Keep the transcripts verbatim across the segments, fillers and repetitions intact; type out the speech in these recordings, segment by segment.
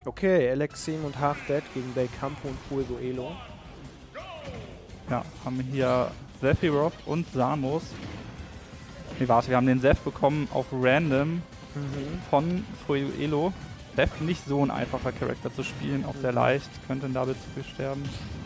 Okay, Alexim und Half Dead gegen Belcampo und Fuego Elo. Ja, haben hier Sephiroth und Samus. Nee, warte, wir haben den Seph bekommen auf Random Mhm. von Fuego Elo. Seph nicht so ein einfacher Charakter zu spielen, auch sehr Mhm. leicht, könnte in Double zu viel sterben.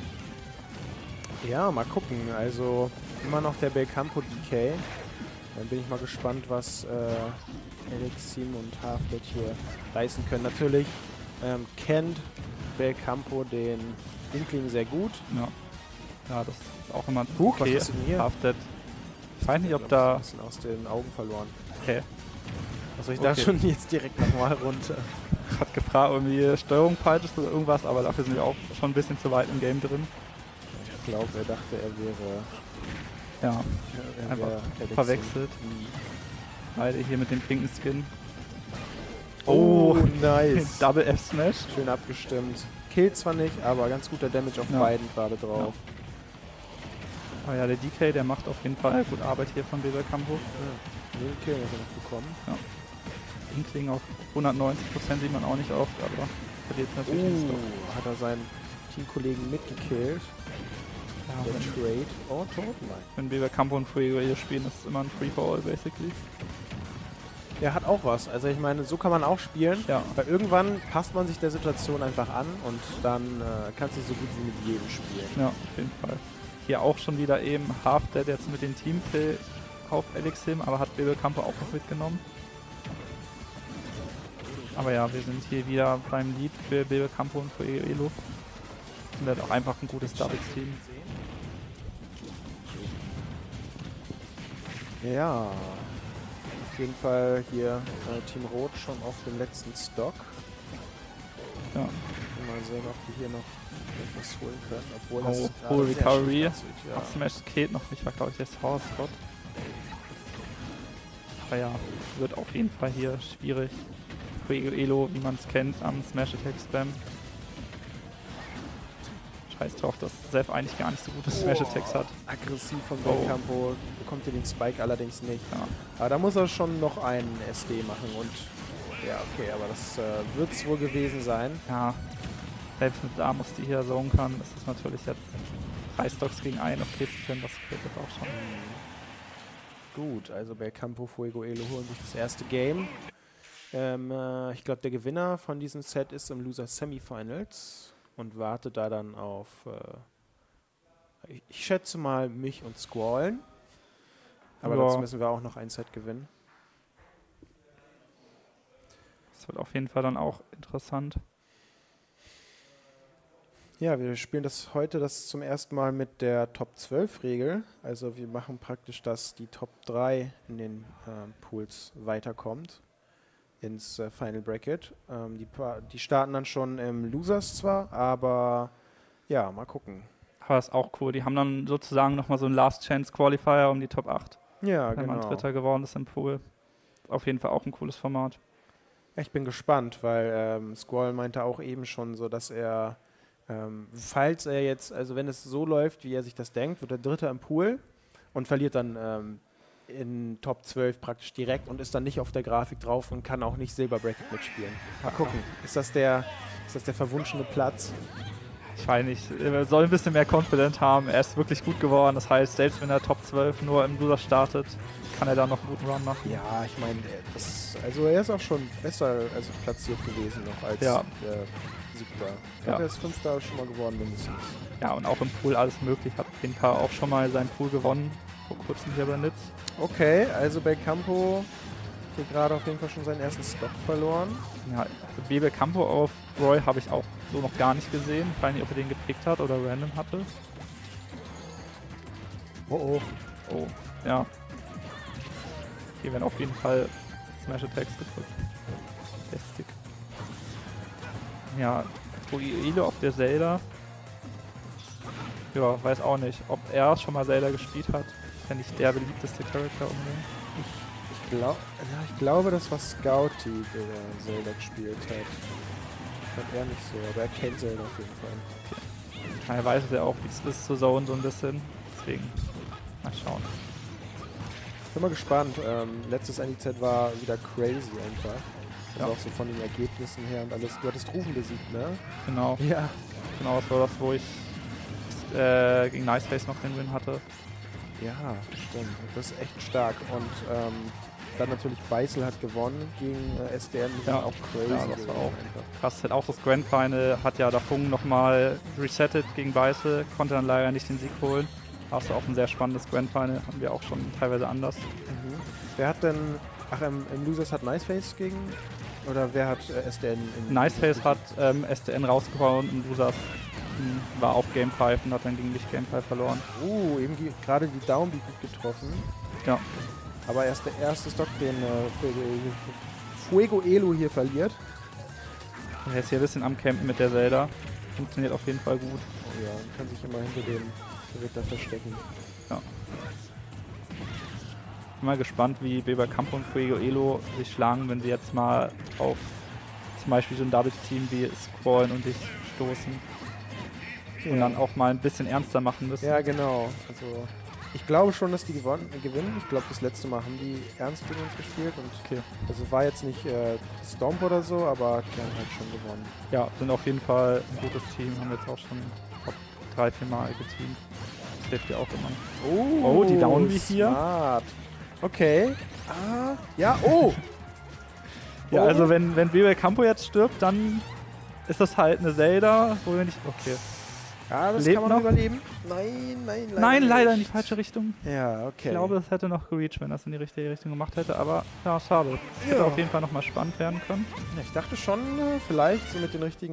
Ja, mal gucken. Also immer noch der Belcampo D K. Dann bin ich mal gespannt, was äh, Alexim und Half Dead hier reißen können. Natürlich ähm, kennt Belcampo den Inkling sehr gut. Ja, ja das ist auch immer Huch, okay. was ist denn hier? Half Dead. Ich weiß nicht, ob Ich glaub, da... ein bisschen aus den Augen verloren. Okay. Also ich Okay. da schon jetzt direkt nochmal runter. Hat gefragt, irgendwie Steuerung falsch ist oder irgendwas, aber dafür sind wir auch schon ein bisschen zu weit im Game drin. Ich glaube, er dachte, er wäre... Ja, er einfach wäre Alexim. verwechselt. Mhm. Beide hier mit dem pinken Skin. Oh, nice. Double F-Smash. Schön abgestimmt. Killt zwar nicht, aber ganz guter Damage auf Ja. beiden gerade drauf. Aber ja, der D K, der macht auf jeden Fall gut Arbeit hier von Belcampo. Ja. Den Kill hat er noch bekommen. Inkling auf hundertneunzig Prozent sieht man auch nicht oft, aber verliert natürlich den Stock. Oh, hat er seinen Teamkollegen mitgekillt. Ja, Der wenn, Trade. Oh, tot? Nein. wenn Belcampo und Fuego hier spielen, ist es immer ein Free-for-all, basically. Er hat auch was. Also ich meine, so kann man auch spielen. Ja. Weil irgendwann passt man sich der Situation einfach an und dann äh, kannst du so gut wie mit jedem spielen. Ja, auf jeden Fall. Hier auch schon wieder eben Half Dead jetzt mit dem Teamkill auf Alexim, aber hat Belcampo auch noch mitgenommen. Aber ja, wir sind hier wieder beim Lead für Belcampo und für Elo. Und er hat auch einfach ein gutes Doubles-Team. Ja. Auf jeden Fall hier äh, Team Rot schon auf dem letzten Stock. Ja. Mal sehen, ob die hier noch etwas holen können. Obwohl Oh, das Full gerade sehr Recovery. schlecht aussieht, ja. Up Smash geht noch nicht, war glaube ich der Source Spot. Aber ja, wird auf jeden Fall hier schwierig. Fuego Elo, wie man es kennt, am Smash Attack Spam. Scheiß drauf, dass Seph eigentlich gar nicht so gute Smash Attacks hat. Aggressiv von Oh. Belcampo, bekommt hier den Spike allerdings nicht. Ja. Aber da muss er schon noch einen S D machen und ja, okay, aber das äh, wird es wohl gewesen sein. Ja, selbst mit Samus, die hier zone kann, ist es natürlich jetzt drei Stocks gegen einen auf vierzig Prozent, das geht jetzt auch schon. Gut, also Belcampo, Fuego Elo holen sich das erste Game. Ähm, äh, ich glaube, der Gewinner von diesem Set ist im Loser Semifinals und wartet da dann auf, äh, ich, ich schätze mal, mich und Squallen. Aber Ja. dazu müssen wir auch noch ein Set gewinnen. Das wird auf jeden Fall dann auch interessant. Ja, wir spielen das heute das zum ersten Mal mit der Top zwölf Regel. Also wir machen praktisch, dass die Top drei in den ähm, Pools weiterkommt ins äh, Final Bracket. Ähm, die, pa- die starten dann schon im Losers zwar, aber ja, mal gucken. Aber das ist auch cool. Die haben dann sozusagen nochmal so einen Last Chance Qualifier um die Top acht, Ja, wenn man genau. Dritter geworden ist im Pool. Auf jeden Fall auch ein cooles Format. Ja, ich bin gespannt, weil ähm, Squall meinte auch eben schon so, dass er, ähm, falls er jetzt, also wenn es so läuft, wie er sich das denkt, wird er Dritter im Pool und verliert dann ähm, in Top zwölf praktisch direkt und ist dann nicht auf der Grafik drauf und kann auch nicht Silberbracket mitspielen. Mal gucken, ist das der, ist das der verwunschene Platz? Ich weiß nicht, er soll ein bisschen mehr Confident haben. Er ist wirklich gut geworden. Das heißt, selbst wenn er Top zwölf nur im Loser startet, kann er da noch einen guten Run machen. Ja, ich meine, das, also er ist auch schon besser also platziert gewesen noch als Ja. der Siebter. Ich glaube, Ja. er ist Fünfter schon mal geworden mindestens. Ja, und auch im Pool alles möglich. Hat auf jeden Fall auch schon mal seinen Pool gewonnen. Vor kurzem hier bei Nitz. Okay, also Belcampo hier gerade auf jeden Fall schon seinen ersten Stock verloren. Ja, also Belcampo auf Roy habe ich auch so noch gar nicht gesehen. Ich weiß nicht, ob er den gepickt hat oder random hatte. Oh oh. Oh, ja. Hier werden auf jeden Fall Smash Attacks gedrückt. Lästig. Ja, Fuego auf der Zelda. Ja, weiß auch nicht, ob er schon mal Zelda gespielt hat. Ist ja nicht der beliebteste Charakter unbedingt. Ich, glaub, ja, ich glaube, das war Scouty, der Zelda gespielt hat. Ich glaube er nicht so, aber er kennt Zelda auf jeden Fall. Er weiß ja auch, wie es ist zu zone so ein bisschen. Deswegen, mal schauen. Bin mal gespannt. Ähm, letztes N I Z war wieder crazy einfach. Also Ja. auch so von den Ergebnissen her und alles. Du hattest Rufen besiegt, ne? Genau. Ja. Genau, das war das, wo ich äh, gegen Niceface noch den Win hatte. Ja, stimmt. Das ist echt stark. Und ähm, dann natürlich Beißel hat gewonnen gegen äh, S D M. Die Ja. sind auch crazy. Ja, das war gewesen auch einfach. krass. Halt auch das Grand Final hat ja Dafung nochmal resettet gegen Beißel, konnte dann leider nicht den Sieg holen. Hast du auch ein sehr spannendes Grand Final, haben wir auch schon teilweise anders. Mhm. Wer hat denn. Ach, im, im Losers hat Niceface gegen. Oder wer hat äh, S D N in. Niceface hat ähm, S D N rausgehauen und Losers hm, war auch Game fünf und hat dann gegen mich Game fünf verloren. Oh, eben die- gerade die Downbeat gut getroffen. Ja. Aber erst der erste Stock, den äh, Fuego Elo hier verliert. Er ist hier ein bisschen am Campen mit der Zelda. Funktioniert auf jeden Fall gut. Oh ja, und kann sich immer hinter dem Ritter verstecken. Ja. Bin mal gespannt, wie Weber Campo und Fuego Elo sich schlagen, wenn sie jetzt mal auf zum Beispiel so ein Double-Team wie Squallen und dich stoßen. Und Ja. dann auch mal ein bisschen ernster machen müssen. Ja, genau. Also ich glaube schon, dass die gewonnen, äh, gewinnen. Ich glaube, das letzte Mal haben die ernst gegen uns gespielt. Und Okay. also war jetzt nicht äh, Stomp oder so, aber die haben halt schon gewonnen. Ja, sind auf jeden Fall ein gutes Team. Haben jetzt auch schon top drei, vier Mal geteamt. Das hilft ja auch immer. Oh, Oh, die Downbeat hier. Smart. Okay. Ah, ja, oh. Ja, Oh. also wenn, wenn Weber Campo jetzt stirbt, dann ist das halt eine Zelda, wo wir nicht... Okay. Ja, das Lebt kann man noch? überleben. Nein, nein, leider Nein, leider in die nicht. falsche Richtung. Ja, okay. Ich glaube, es hätte noch gereached, wenn das in die richtige Richtung gemacht hätte, aber ja, schade. Hätte Ja. auf jeden Fall nochmal spannend werden können. Ja, ich dachte schon, äh, vielleicht so mit den richtigen